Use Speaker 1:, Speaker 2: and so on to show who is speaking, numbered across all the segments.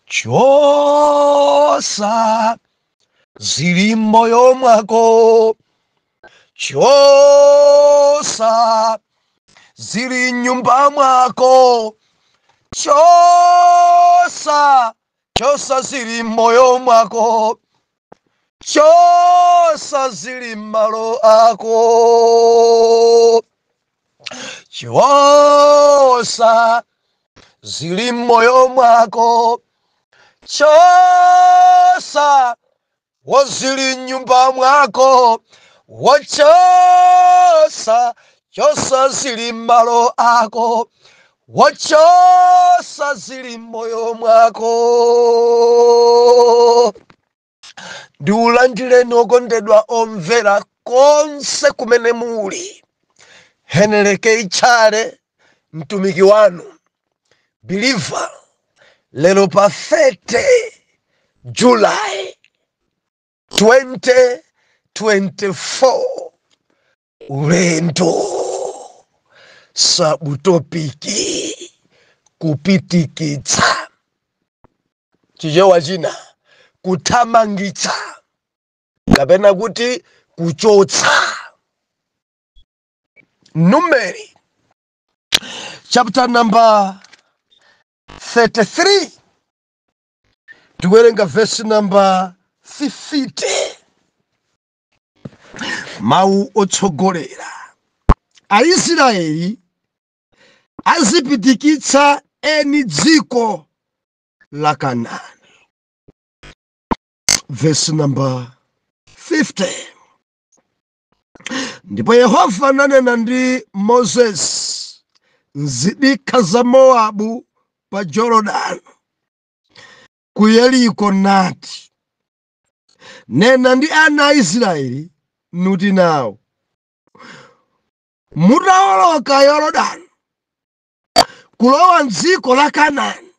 Speaker 1: chosa zili m'moyo mwako, chosa zili nyumba mwako, chosa zili m'moyo mwako, chosa zili m'malo ako, chosa zili m'moyo mwako, chosa wazili nyumba mwako, wachosa zili m'malo ako, wachosa zili m'moyo mwako. Ndiulandileni okondedwa omvera konse kumene muli. Heneleke Ichale mtumiki wanu Believer, lero pa 30 July 2024 ulendo sabutopiki kupitikitsa chichewa china kuthamangitsa kapena kuti kuchotsa. Numeri chapter number 33 tikuwerenga verse number 50. Mawu otsogolera. Aisraeli azipitikitsa eni dziko la Kanaani. Verse number 50. Ndipo Yehova ananena ndi Moses m'zidikha za Mowabu pa Jorodani ku Yeriko nati, nena ndi ana a Israeli nuti nawo, mutawoloka Yorodani kulowa m'dziko la Kanaani,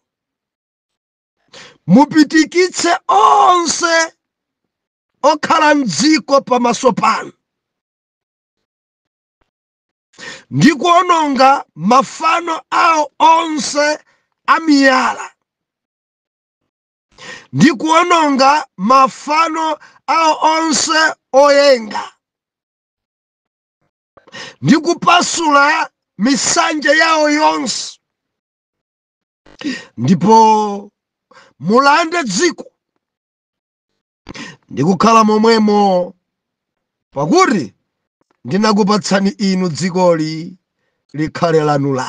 Speaker 1: mupitikitse onse okhala m'dziko pamaso panu, ndi kuononga mafano awo onse amiyala, ndi kuononga mafano awo onse oyenga, ndi kupasula misanje yawo yonse, ndipo mulande dziko ndi kukhala momwemo, pakuti ndinakupatsani inu dzikoli likhale lanu.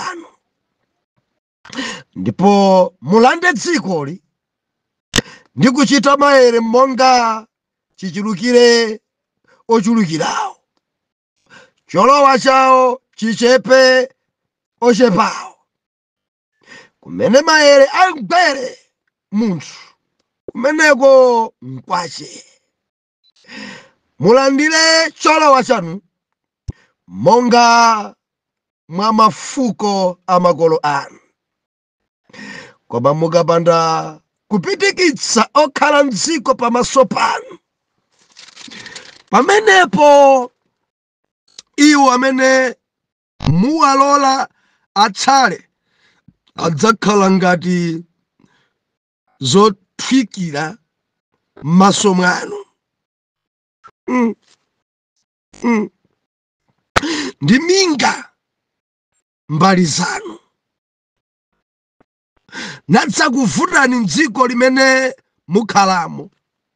Speaker 1: Ndipo mulande dzikoli ndi kuchita maere monga chichulukire ochulukirawo, cholowa chawo chichepe ochepawo. Kumene maere angwere munthu, kumeneko nkwache. Mulandire cholowa chanu monga mwa mafuko a makolo anu. Koma mukapanda kupitikitsa okhala m'dziko pamaso panu, pamenepo iwo amene muwalola atsale adzakhala ngati zothwikira m'maso mwanu, ndi minga mbali zanu. Nadzakuvutani m'dziko limene mukhalamo,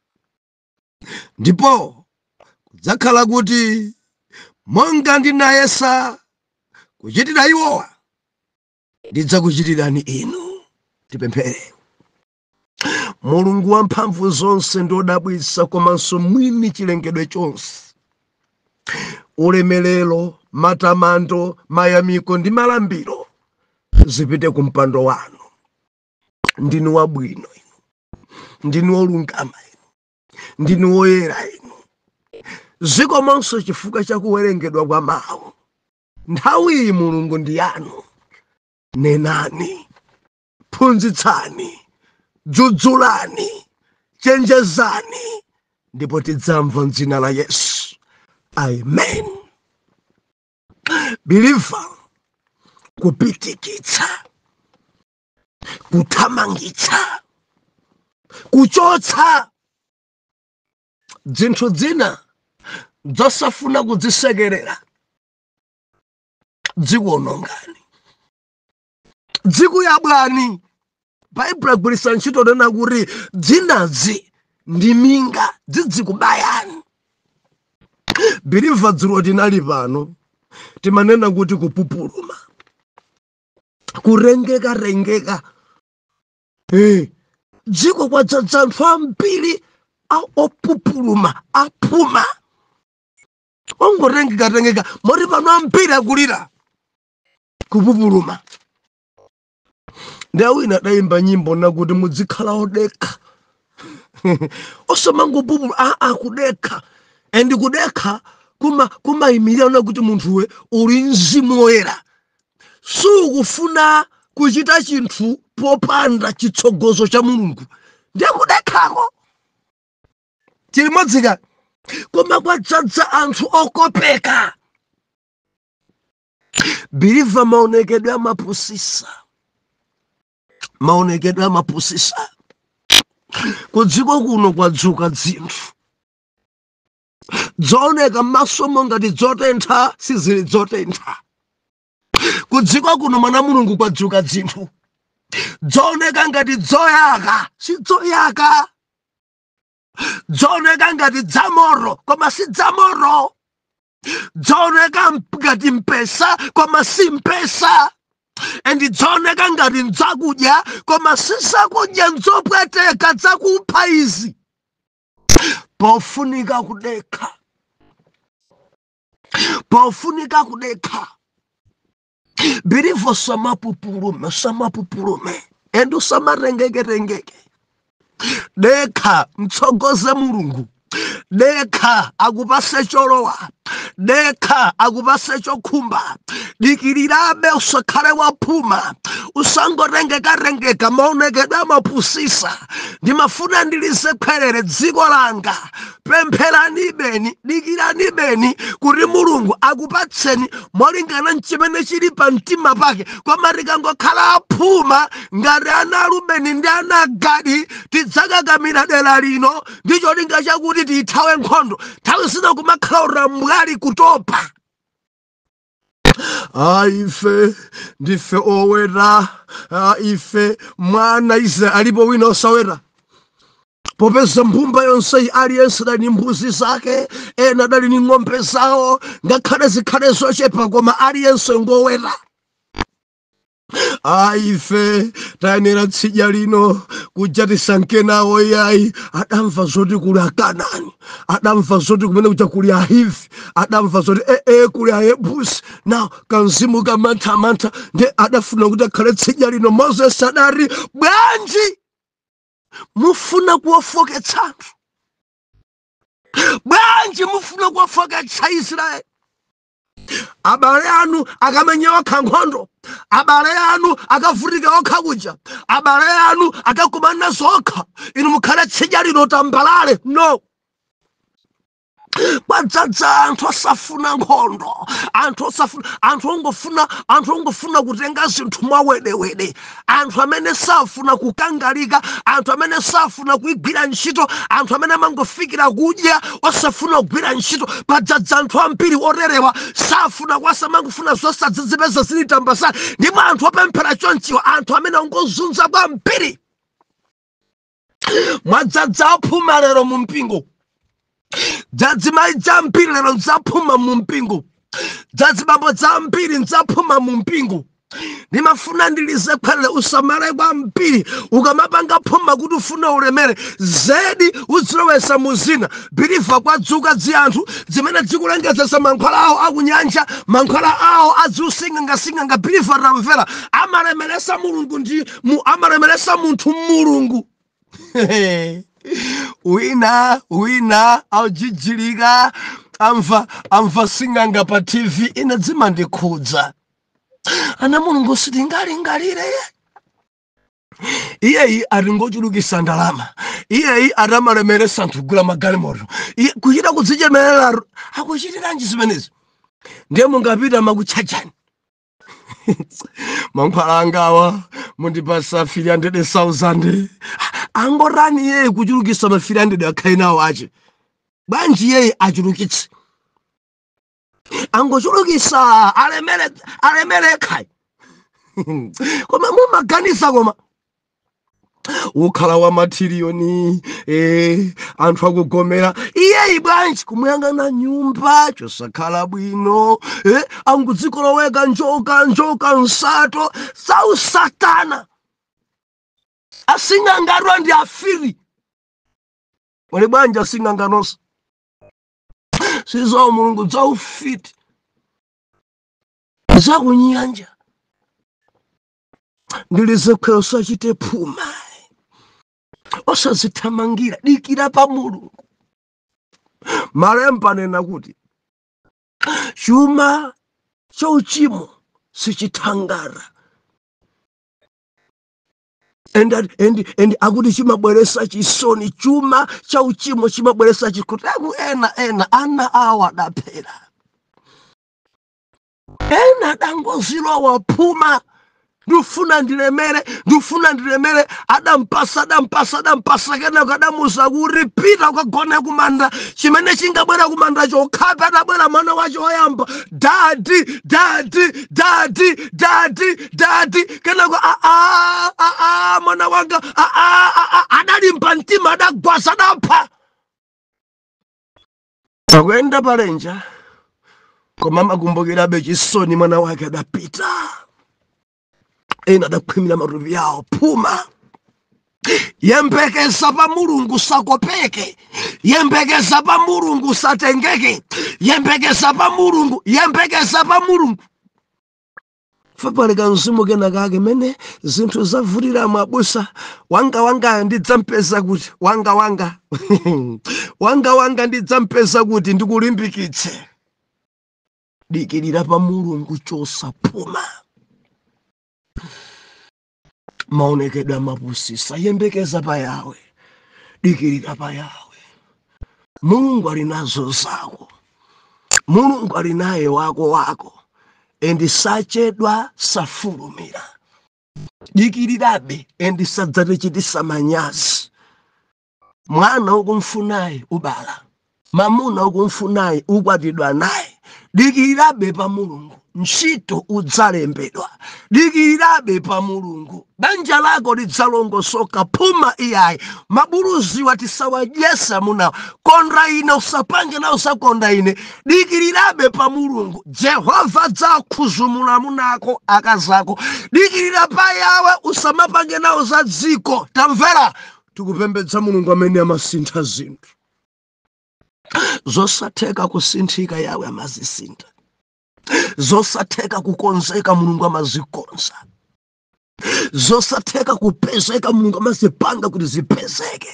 Speaker 1: ndipo kudzakhala kuti monga ndinayesa kuchitira iwowa, ndidzakuchitirani inu. Tipemphere. Mulungu wamphamvu zonse ndi wodabwitsa, komanso mwini chilengedwe chonse, ulemerero, matamando, mayamiko ndi malambiro zipite ku mpando wanu. Ndinu wabwino inu, ndinu wolungama inu, ndinu woyera inu. Zikomonso chifukwa cha kuwerengedwa kwa mawu. Nthawi iyi Mulungu ndi yanu. Nenani, phunzitsani, dzudzulani, chenjezani, ndipo tidzamva m'dzina la Yesu. Amen. Believer, kupitikitsa, kuthamangitsa, kuchotsa zinthu zina zosafuna kuzisekerera zikuonongani zikuyabwani. Bhaibhuri agwiritsa ntchito nena kuti dzinazi ndi minga zidzikubayani. Believe dzulo tinali pano timanena kuti kupupuluma, kurengeka dziko kwadzadza anthu ambiri opupuluma apuma ongorengeka mori pano ambiri akulira kupupuluma. Ndawo ina daimba nyimbo nakuti mudzikhala odekha osomangopupula kudekha and kudekha kumayimirira nakuti munthuwe uli mzimu woyera sukufuna kuchita chinthu popanda chitsogozo cha Mulungu ndiye kudekhako chilimodzika. Koma kwadzadza anthu okopeka. Believe maonekedwe amapusisa kudziko kuno kwadzuka zinthu zooneka masomo ngati zotentha sizili zotentha. Kudziko kuno mwana Mulungu kwadzuka zinthu zooneka ngati zoyaka si zoyaka, zooneka ngati dzamoro koma si dzamoro, zooneka ngati mpesa koma si mpesa, and zooneka ngati nzakudya koma si zakudya nzopweteka zakupha izi. Pofunika kudekha. Believe samapupulume and usamarengeke. Dekha mtsogoze Mulungu. Dekha akupase cholowa. Dekha akupase chokhumba. Dikirirabe usakhale wapuma. Usangorengeka maonekedwe amapusisa. Ndimafuna ndilise khwerere dziko langa. Pempherani beni, dikirani beni kuti Mulungu akupatseni molingana nchimene chili pa mtima pake. Koma likangokhala apuma ngati ana Rubeni ndi ana Gadi tidzakakamira dera lino ndi cholinga chakuti tithawe nkhondo. Nthawi zina kumakhala urambwali kutopa. Ife ndife owera, ife mwana Israeli alipo wina osawera. Popeza mbumba yonse aliyense dali ndi mbuzi zake, ena dali ndi ng'ombe zawo, ngakhale zikhale zochepa koma aliyense ngowera. Ife tayenera tsidya lino kuja tisankhe nawo yayi. Adamva zoti kuli Akanaani, adamva zoti kumene kuja kuli Ahivi, adamva zoti kuli Ayebusi. Now kanzimu kamantha ndi adafuna kuti akhale tsidya lino. Moses adati bwanji mufuna kuwafoketsa anthu, bwanji mufuna kuwafoketsa Israeli. Abale anu akamenya okha nkhondo, abale anu akavutika okha kuja, abale anu akakumana zokha, inu mukhale tsidya lino tambalale. No. Kwadzadza anthu osafuna nkhondo, anthu ongofuna kutenga zinthu mwawedewede, anthu amene safuna kukangalika, anthu amene safuna kuigwira ntchito, anthu amene amangofikira kudya osafuna kugwira ntchito. Padzadza anthu ambiri orerewa safuna kwasamangofuna zosadzizipeza zilitambasana. Ndipo anthu opemphera chonchiwa anthu amene ongozunza kwambiri. Mwadzadza aphuma lero mu mpingo. Dzadzimai dzambiri lero nzaphuma mu mpingo. Dzadzibambo dzambiri nzaphuma mu mpingo. Ndimafuna ndilize khwerere usamale kwambiri. Ukamapanga phuma kuti ufuna ulemere zedi uzilowesa muzina. Believe kwadzuka anthu zimene zikulengezesa mankhwala awo akunyanja, mankhwala awo aziusinga. Believe ramvera amalemeresa Mulungu amalemeresa munthu Mulungu. Wina aujijilika amva singanga pa TV ina dzimandikhudza. Ana Mulungu sitingalingalire. Iyeyi atingochulukisa ndalama. Iyeyi atamalemeresa anthu kugula magalimoto. Kuchita kudzichemerera akuchitiranji zimenezi. Ndiye mungapita makuchachani. Mankhwala angawa mundipasa 300,000. angorani yeye kuchulukisa mafiri 100 akhainawo ache bwanji yeye achulukitse angochulukisa alemere khai koma mumaganisa koma ukhala wa matiriyoni anthu akugomera iyeyi bwanji kumuyang'ana nyumba chosakhala bwino angudzikoloweka njoka nsato sausatana asing'angarwa ndi afiri wali bwanji asing'anganosa sizo mulungu dzaufiti zakunyanja ndilizekweyo sachite phuma osazithamangira dikira pa mulungu. Malemba nena kuti chuma cha uchimo sichithangara and akuti chimabweresa chisoni. Chuma cha uchimo chimabweresa chikuti ena ana awa daphera ena dangozilo waphuma ndufuna ndilemere adampasa kena kadamuza kuripita ukagona kumanda chimene chingabwera kumanda chokhape adabwera mwana wacho oyamba dadi kena mwana wanga adalimba mtima adagwasa adapha akuyenda palenja koma makumbukirabe chisoni mwana wake adapita ena adakhwimira matupi yawo phuma. Yembekeza pa mulungu sakopeke, yembekeza pa mulungu satengeke, yembekeza pa mulungu fapaleka mzimu kena kake mene zinthu zavutira mwabusa wanga ndidzampeza kuti wanga ndidzampeza kuti ndikulimbikitse. Dikirira pa mulungu chosaphuma. Maonekedwe mapusisa yembekeza pa Yawe, dikirira pa Yawe. Mulungu ali nazo zako, Mulungu ali naye wako endi sachedwa safulumira. Dikirirabe endi sadzatichitisa manyazi. Mwana ukumfunaye ubala, mamuna ukumfunaye ukwatidwa naye. Dikirirabe pa mulungu ntchito udzalembedwa. Dikirirabe pa mulungu banja lako lidzalongosoka. Phuma iyayi mabuluzi watisawadyesa muna kondra ine usapange na usakonda ine. Dikirirabe pa mulungu Jehova dzakhuzumula munako akazako. Dikirira pa Yawe usamapange nawo za dziko. Tamvera tikupembedza mulungu amene amasintha zinthu. Zosatheka kusinthika Yawe amazisintha. Zosatheka kukonzeka mulungu amazikonza. Zosatheka kupezeka mulungu amazipanga kuti zipezeke.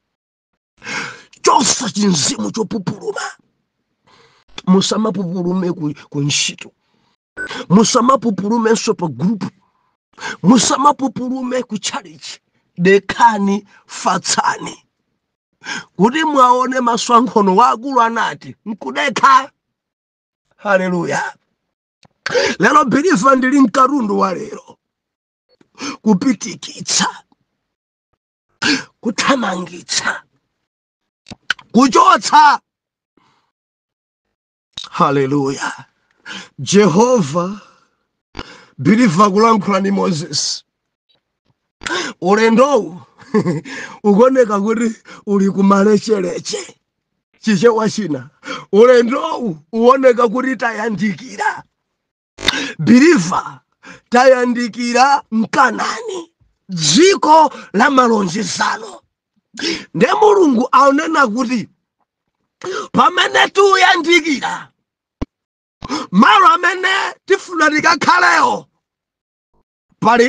Speaker 1: Chosa chinzimu chopupuluma. Musamapupulume ku ntchito, musamapupulumenso pa group, musamapupulume ku challenge. Dekani fatsani kuti mwaone maswankhono wakulu anati nkudekha. Haleluya. Lero biliva ndili mkarundu wa lero kupitikitsa, kuthamangitsa, kuchotsa. Haleluya. Jehova biliva kulankhula ni Moses. Ulendowu ukoneka kuti uli kumalechereche chichewa china. Ulendowu uoneka kuti tayandikira. Biliva tayandikira Mkanani, dziko la malonjezano. Nde mulungu aonena kuti pamene tuyandikira malo amene tifuna tikakhalewo pali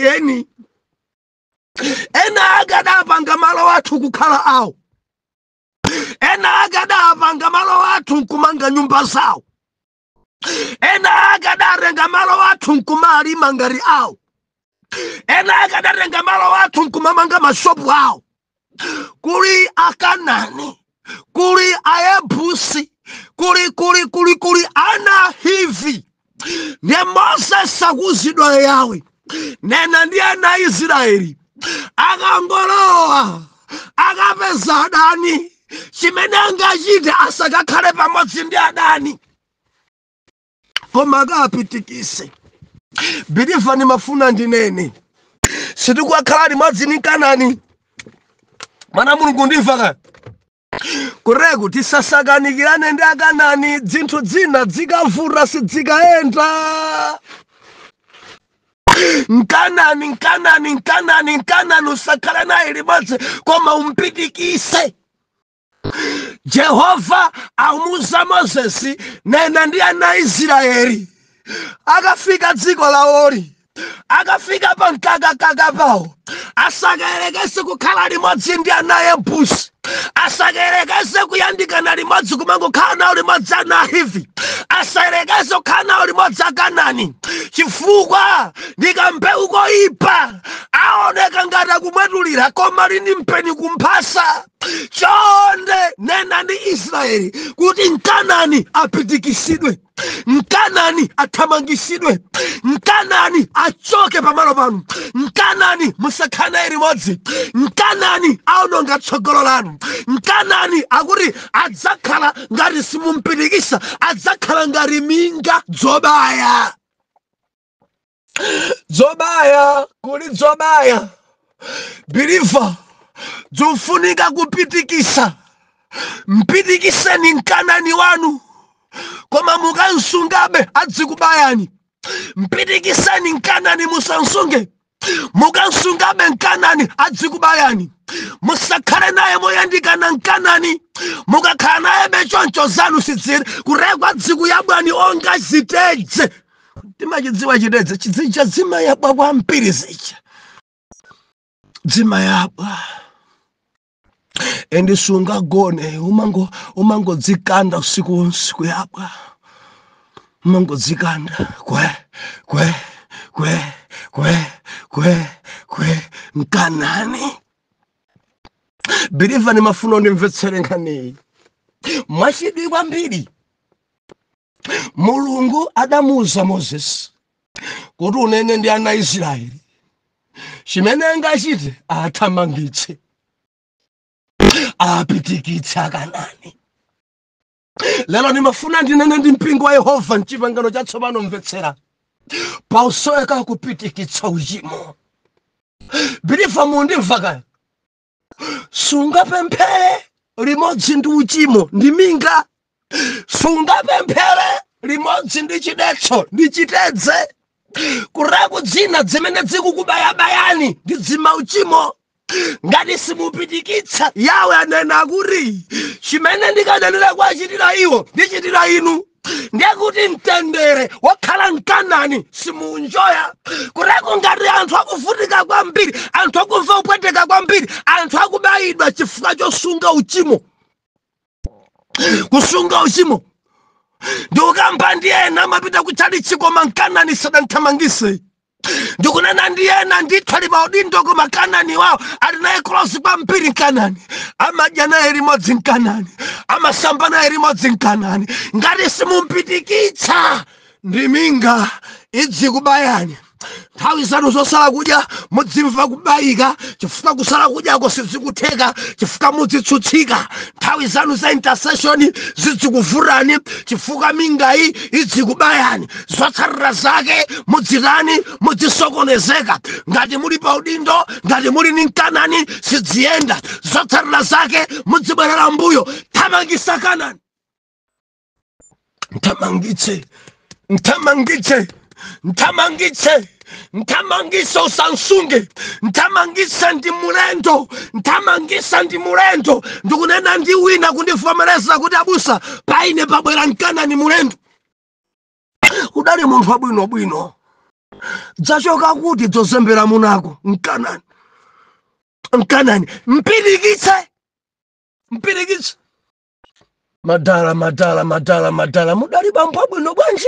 Speaker 1: ena akadapanga malo athu kukhala awo, ena akadapanga malo athu nkumanga nyumba zawo, ena akadarenga malo athu nkumalima ngati awo, ena akadarenga malo athu nkumamanga mashopu awo. Kuli Akanani, kuli Ayebusi, kuli ana hivi. Ndiye Moses akuzidwa Yawe nena ndiye ana Israeli akangolowa atapeza adani chimene angachite asakakhale pamodzi ndi adani koma akapitikise. Biliva nimafuna ndinene sitikukhala limodzi ndi Kanaani. Mwana Mulungu ndimva ka kuregu tisasakanikirane ndi Akanaani dzinthu dzina dzikavura sidzikayenda. Mkanani usakhala naye limodzi koma umpitikise. Jehova amuza Moses nena ndi ana Israeli akafika dziko lawoli akafika pa mkakakaka pawo asakayerekese kukhala limodzi ndi ana Yebusi, asakayerekese kuyandikana limodzi kumangokhala nawo limodzi ana Ahivi, asayerekese kukhala nawo limodzi Akanaani chifukwa ndi kambewu koyipa aoneka ngati akumwetulira koma lini mpeni kumphasa. Chonde nena ndi Israeli kuti Mkanaani apitikisidwe, Mkanaani athamangisidwe, Mkanaani achoke pamalo panu, Mkanaani musakhale naye limodzi, Mkanaani aononga tsogolo lanu, Mkanaani akuti adzakhala ngati simumpitikisa, adzakhala ngati minga dzobaya. Dzobaya kuli dzobaya. Biliva dzufunika kupitikisa. Mpitikiseni Mkanaani wanu koma mukansungabe adzikubayani. Mpitikiseni Mkanaani musansunge, mukansungabe Mkanaani adzikubayani. Musakhale naye moyandikana Mkanaani, mukakhala naye bechoncho zanu sidziri kuregwa dziku yabwani onga zitedze. Timachidziwa chitedze chidzicha dzima yabwa kwambiri zicha dzima yabwa endi sungagone umangodzikanda usiku yabwa umangodzikanda kwe Mkanaani. Biliva nimafuna ndimvetsere nkhani mwachidwi kwambiri. Mulungu adamuza Moses kuti unene ndi ana Israeli chimene angachite athamangitse apitikitse Akanaani. Lero nimafuna ndinene ndi mpingo wa Yehova m'chipangano chatsopano mvetsera pausoweka kupitikitsa uchimo. Biliva mundimva kaya sungapemphere limodzi ndi uchimo ndi minga, sungapemphere limodzi ndi chidetso ndi chitedze. Kuregu dzina dzimene dzikukubayabayani ndi dzima uchimo. Ngati simupitikitsa Yawe anena kuti chimene ndikanenera kwachitira iwo ndichitira inu. Ndiye kuti mtendere wakhala Mkanaani simunjoya. Kuregu ngati anthu akuvutika kwambiri, anthu akumva upweteka kwambiri, anthu akubayidwa chifukwa chosunga uchimo. Kusunga uchimo ndikukamba ndi ena amapita kutchalichi koma Mkanaani sadamthamangise. Ndikunena ndi ena ndithu ali maudindo koma Mkanaani wawo ali naye close kwambiri Mkanaani. Amadya naye limodzi Mkanaani, amasamba naye limodzi Mkanaani. Ngati simumpitikitsa ndi minga idzikubayani. Nthawi zanu zosala kudya mudzimva kubayika chifukwa kusala kudyako sizikutheka chifukwa mudzitsutsika. Nthawi zanu za intercession zidzikuvurani chifukwa mingayi idzikubayani. Zotsatira zake mudzitani mudzisokonezeka. Ngati muli pa udindo, ngati muli ndi Mkanaani sidziyenda. Zotsatira zake mudzibwerera mbuyo. Thamangisa Kanaani. Ntamangisa usansunge, ntamangisa ndi mulendo, ndikunena ndi wina kundivomereza kuti abusa paine pabwera Mkanaani mulendo. Udali munthu wabwinobwino dzachoka kuti dzozembera munako Mkanaani mpirikitse madala mudali bambo wabwino bwanji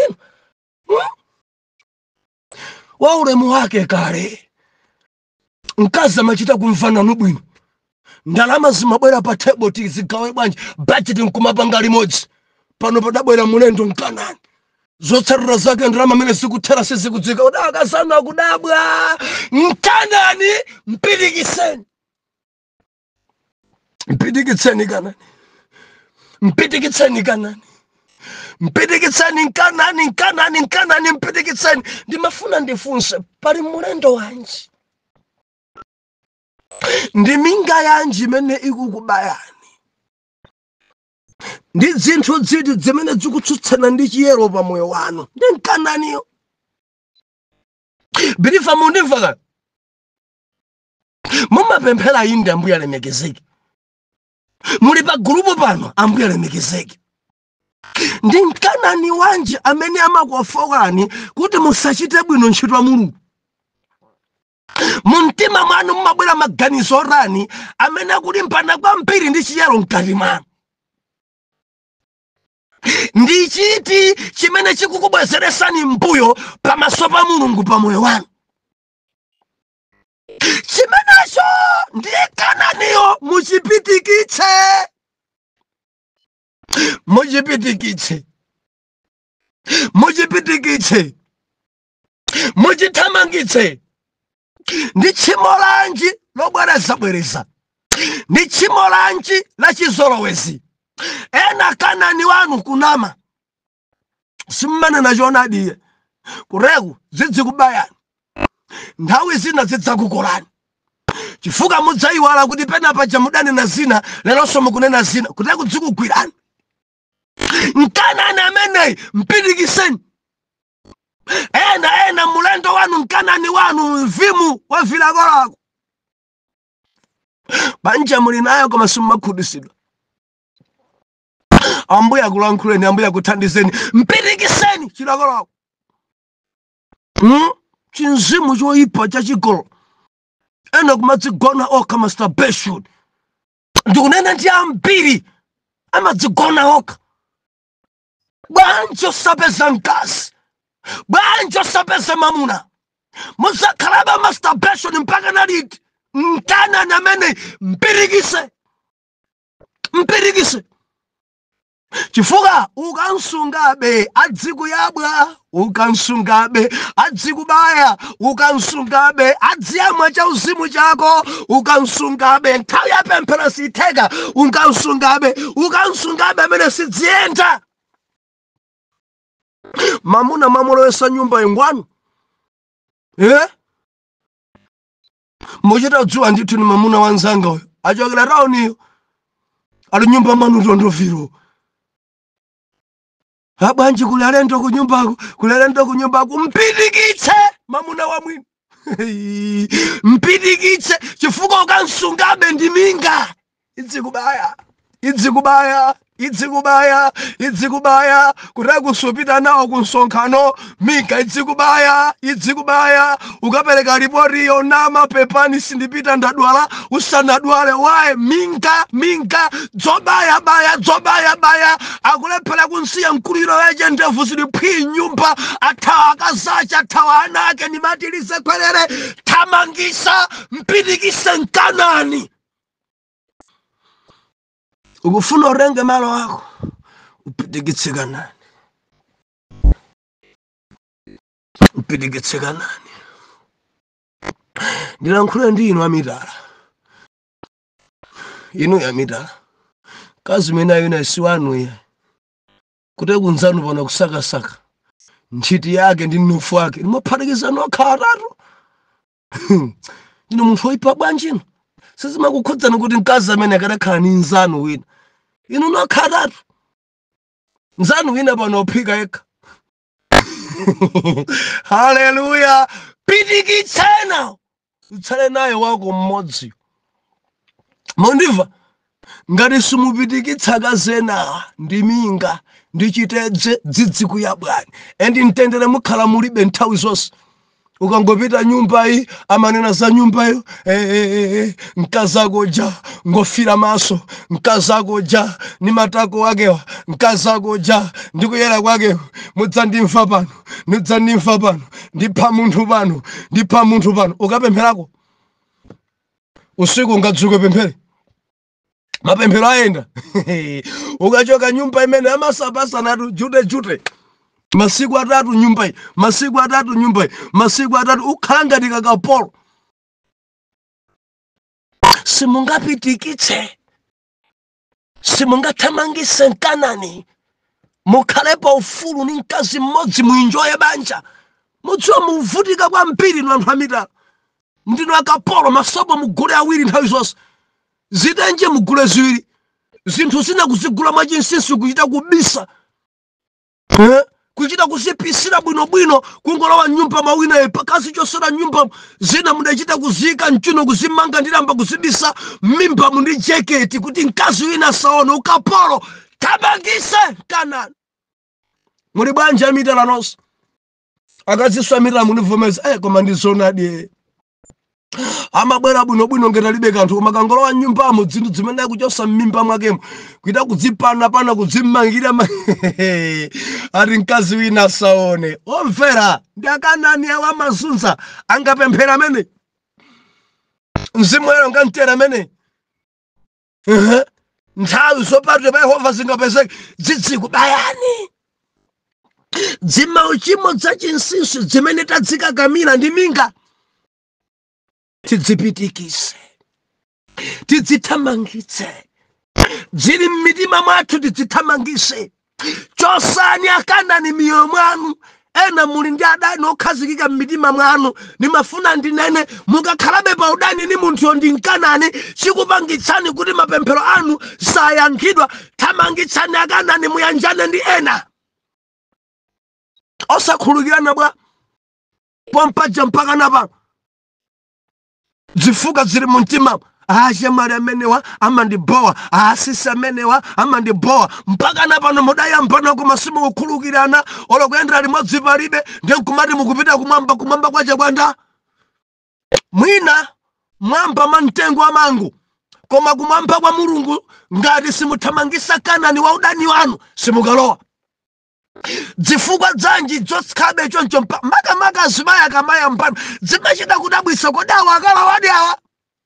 Speaker 1: wa ulemu wake kale. Mkazi amachita kumfanana bwino, ndalama zimabwera pa table tizigawe bwanji, budget nkumapanga limodzi. Pano padabwera mulendo Mkanaani. Zotsatira zake ndalama amene zikuthera sizikudzika. Udakasana kudabwa Mkanaani mpirikiseni. Mpidikitseni kanani. Mpidikitseni kanani. Mpidikitseni nkanani mpidikitseni. Ndimafuna ndifunse pali mulendo wanji. Ndiminga yanji imene ikukubayani. Ndi zinthu ziti zimene zikutsutsana ndi chiyero pa moyo wanu. Ndi nkananiyo. Bilifa mundimva kani. Mumapemphera inde Ambuye alemekezeke. Muli pa gulupu pano Ambuye alemekezeke. Ndi nkanani wanji amene amakufokerani kuti musachite bwino ntchito ya Mulungu. Muntima mwanu mumabwera maganizo orani amene akulimbana kwambiri ndi chiyero mkati mwanu. Ndi chiti chimene chikukubwezeresani mbuyo pamaso pa Mulungu pa moyo wanu. Chimenecho ndi kananiyo muchipitikitse. Muchipitikitse. Muchipitikitse. Muchithamangitse. Ndi tchimo lanji lobwereza. Ndi tchimo lanji la chizolowezi. Ena kanani wanu kunama. Simmene nachonadiye. Kuregu zidzikubayani. Nthawi zina zidzakukolani. Chifukwa mudzayiwala kuti pena paja mudani na zina leronso mukunena zina kuti kudzikugwirani. Nkanani ameneyi mpidikiseni. Ena mulendo wanu nkanani wanu mvimu wa vilakolako. Banja muli nayo koma simumakhudisidwa. Ambuye akulankhuleni, Ambuye akuthandizeni. Mpidikiseni chilakolako. Chinzimu choyipa chachigolo. Ena kumadzigona okha masturbation. Ndikunena ndi ambiri amadzigona okha. Bwanji osapeza mkazi. Bwanji osapeza mamuna. Muzakhalaba masturbation mpaka naliti. Nkanani amene mpidikise. Mpidikise. Chifukwa ukansungabe adzikuyabwa, ukansungabe adzikubaya, ukansungabe adziyamwa cha uzimu chako, ukansungabe nthawi ya pemphero sitheka, ukansungabe amene sidziyenda. Mamuna mamulowesa nyumba ingwanu. Muchita dzuwa ndithu ni mamuna wanzanga uyo. Achokera tauniyo. Ali nyumba manu tondofiro. Bwanji kulelendo kunyumbako mpidikitse mamuna wa mwini. Mpidikitse chifukwa ukansungabe ndi minga. Idzikubaya kuti kusupita nawo kunsonkhano minga idzikubaya ukapereka ripoti yonama pepani sindipita ndadwala usanadwale wae minga dzobaya akulephera kunsiya mkuliro weje ndevu zili phi nyumba athawa akazacha athawa ana ake ni matilize kwerere thamangisa mpidikise nkanani. Ukufuna urenge malo wako upidikitse kanani. Upidikitse kanani. Ndilankhule ndi inu amitala. Inu ya mitala. Kazi mena yuna isiwanu ya. Kute kunzanu pona kusaka. Nchiti yake ndi nufu wake. Nimaphatikiza nokha atatu. Ndino munthu oyipa bwanji. Sizima kukhudzana kuti mkazi amene akadakhala ni nzanu wina. Inu nokha atatu. Nzanu wina pano ophika yekha. Hallelujah. Pidikitsena. Utsale naye wako mmodzi. Mondiva. Ngati simupidikitsa kazena ndi minga ndi chitedze dzidzikuyabwani. Endi mtendere mukhala mulibe nthawi zonse. Ukangopita nyumba iyi amanena za nyumba yo nkazako ja ngofira maso nkazako ja ni matako wakewa nkazako ja ndikuyera kwake mudzandimfa pano ndipha munthu pano ukapempherako usiku ungadzuke pemphere mapemphero ayenda ukachoka nyumba imene amasabasa natu jute masiku atatu nyumba iyi masiku atatu ukhala ngati kakapolo simungapidikitse simungathamangise Mkanani mukhale pa ufulu ni mkazi mmodzi muinjoye banja. Mudziwa muvutika kwambiri inu anthu amitala. Ndinu akapolo masopo mugule awiri nthawi zonse. Zitenje mugule ziwiri. Zinthu zina kuzigula mwachinsinsi kuchita kubisa. Kuchita kuzipisira bwinobwino kungolowa nyumba mawina pakasi chosera nyumba zina mudachita kuzika mchuno kuzimanga ndilamba kuzibisa mimba mundi jacket kuti mkazi wina saone ukapolo thamangise Mkanani. Muli banja amitala nonse. Akaziswa amitala munivomeza koma ndizonadi amabwera bwinobwino ngetalibe kanthu koma kangolowa nyumbamo zinthu zimene kuchosa mmimba mwakemo kuita kudzipana pana kudzimangira ati mkazi wina saone. Omvera ndi Akanani awa amazunza angapemphera amene mzimu wero ngantera amene nthawi zopatula pa Yehova zingapezeke zidzikubayani. Dzimauchimo dzachinsinsi zimene tadzikakamira ndi minga tidzipitikise, tidzithamangitse. Zili m'mitima mwathu tidzithamangise. Chosani Akanani miyoyo mwanu. Ena muli ndi adani okhazikika m'mitima mwanu. Nimafuna ndinene mukakhalabe pa udani ni munthu ndi Mkanani chikupangitsani kuti mapemphero anu sayankhidwa. Thamangitsani Akanani muyanjane ndi ena. Osakhulukirana bwa pompaja mpaka napa. Zifuka zili mumtima. Shamari amenewa amandibowa, asisi amenewa amandibowa mpaka napano mudayambana kumasimu kukhulukirana olokuyendera limodzi palibe ndi nkumati mukupita kumwamba kwacha kwanda. Mwina mwamba mantengo wa mangu koma kumwamba kwa Mulungu ngati simuthamangisa Kanani wa udani wanu simukalowa. Zifukwa zanji zosikhabe choncho maka azimaya kamaya mpano zimachita kudabwisa kodawa akala wadi awa.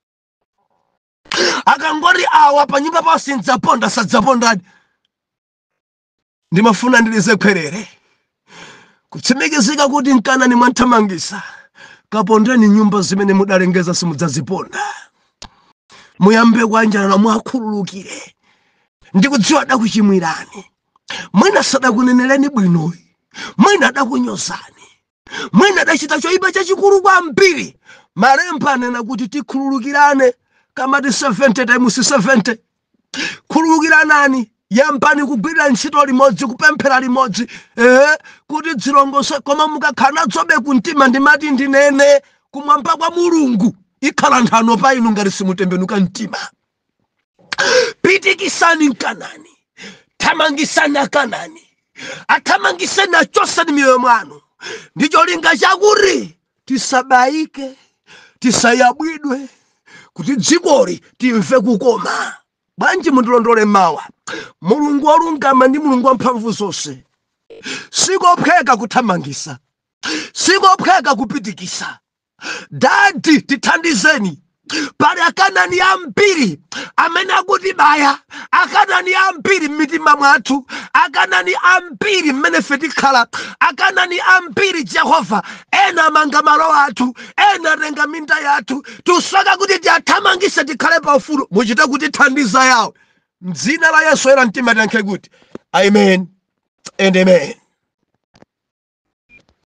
Speaker 1: Akangori awa panyumba pasi nzaponda sadzapondadi. Ndimafuna ndilize kwerere kutsimikizika kuti Mkanani mwanthamangisa kapondeni nyumba zimene mudalengeza simudzaziponda. Muyambe kwanjana mwakhululukire ndikudziwa dakuchimwirani. Mwina sadakuneneleni bwinoyi, mwina dakunyozani, mwina dachita choyipa chachikulu kwambiri. Malemba anena kuti tikhululukirane kamati 70 times 70. Khulukiranani, yambani kugwira ntchito limodzi kupemphera limodzi kuti dzilongose. Koma mukakhala dzobe kumtima ndimati ndinene kumwamba kwa Mulungu ikhala nthano pa inu ngati simutembenuka mtima. Pitikisani Mkanani, thamangisani Akanani, athamangiseni achosani miyoyo mwanu. Ndicho linga chakuti tisabayike, tisayabwidwe, kuti dzikoli timve kukoma. Bwanji mundilondole mawa. Mulungu wolungama ndi Mulungu wamphamvu zonse sikophweka kuthamangisa, sikophweka kupitikisa. Dadi tithandizeni. Pali Akanani ambiri amene akutibaya, Akanani ambiri m'mitima mwathu, Akanani ambiri mmene ife tikhala, Akanani ambiri Jehova. Ena amanga malo athu, ena atenga minda yathu. Tusaka kuti tiathamangise tikhale pa ufulu. Muchite kuti thandiza yawo. M'dzina la Yesu era mtima tiyankhe kuti amen and amen.